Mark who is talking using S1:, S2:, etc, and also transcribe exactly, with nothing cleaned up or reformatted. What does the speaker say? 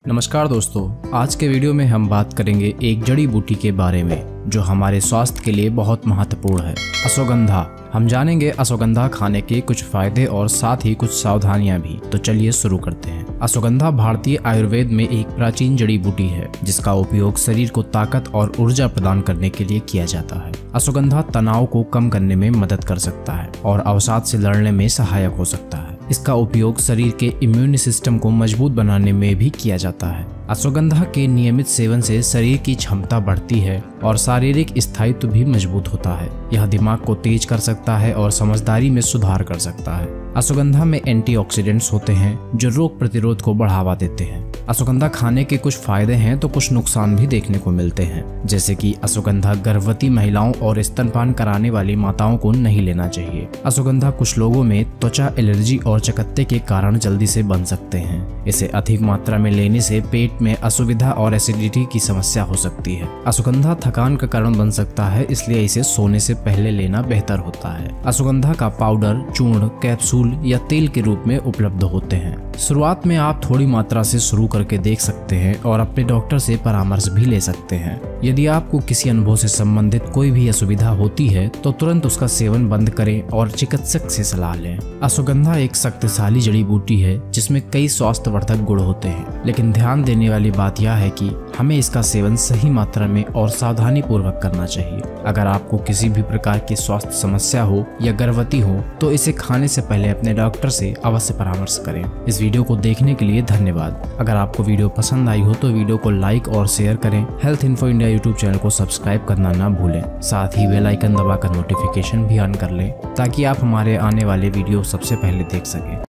S1: नमस्कार दोस्तों, आज के वीडियो में हम बात करेंगे एक जड़ी बूटी के बारे में जो हमारे स्वास्थ्य के लिए बहुत महत्वपूर्ण है, अश्वगंधा। हम जानेंगे अश्वगंधा खाने के कुछ फायदे और साथ ही कुछ सावधानियां भी। तो चलिए शुरू करते हैं। अश्वगंधा भारतीय आयुर्वेद में एक प्राचीन जड़ी बूटी है जिसका उपयोग शरीर को ताकत और ऊर्जा प्रदान करने के लिए किया जाता है। अश्वगंधा तनाव को कम करने में मदद कर सकता है और अवसाद से लड़ने में सहायक हो सकता है। इसका उपयोग शरीर के इम्यून सिस्टम को मजबूत बनाने में भी किया जाता है। अश्वगंधा के नियमित सेवन से शरीर की क्षमता बढ़ती है और शारीरिक स्थायित्व भी मजबूत होता है। यह दिमाग को तेज कर सकता है और समझदारी में सुधार कर सकता है। अश्वगंधा में एंटीऑक्सीडेंट्स होते हैं जो रोग प्रतिरोध को बढ़ावा देते हैं। अश्वगंधा खाने के कुछ फायदे हैं तो कुछ नुकसान भी देखने को मिलते हैं, जैसे कि अश्वगंधा गर्भवती महिलाओं और स्तनपान कराने वाली माताओं को नहीं लेना चाहिए। अश्वगंधा कुछ लोगों में त्वचा एलर्जी और चकत्ते के कारण जल्दी से बन सकते हैं। इसे अधिक मात्रा में लेने से पेट में असुविधा और एसिडिटी की समस्या हो सकती है। अश्वगंधा थकान का कारण बन सकता है, इसलिए इसे सोने से पहले लेना बेहतर होता है। अश्वगंधा का पाउडर, चूर्ण, कैप्सूल या तेल के रूप में उपलब्ध होते हैं। शुरुआत में आप थोड़ी मात्रा से शुरू करके देख सकते हैं और अपने डॉक्टर से परामर्श भी ले सकते हैं। यदि आपको किसी अनुभव से संबंधित कोई भी असुविधा होती है तो तुरंत उसका सेवन बंद करें और चिकित्सक से सलाह लें। अश्वगंधा एक शक्तिशाली जड़ी बूटी है जिसमें कई स्वास्थ्यवर्धक गुण होते हैं, लेकिन ध्यान देने वाली बात यह है कि हमें इसका सेवन सही मात्रा में और सावधानी पूर्वक करना चाहिए। अगर आपको किसी भी प्रकार की स्वास्थ्य समस्या हो या गर्भवती हो तो इसे खाने से पहले अपने डॉक्टर से अवश्य परामर्श करें। इस वीडियो को देखने के लिए धन्यवाद। अगर आपको वीडियो पसंद आई हो तो वीडियो को लाइक और शेयर करें। Health info India YouTube channel को सब्सक्राइब करना ना भूलें। साथ ही बेल आइकन दबाकर नोटिफिकेशन भी ऑन कर लें ताकि आप हमारे आने वाले वीडियो सबसे पहले देख सकें।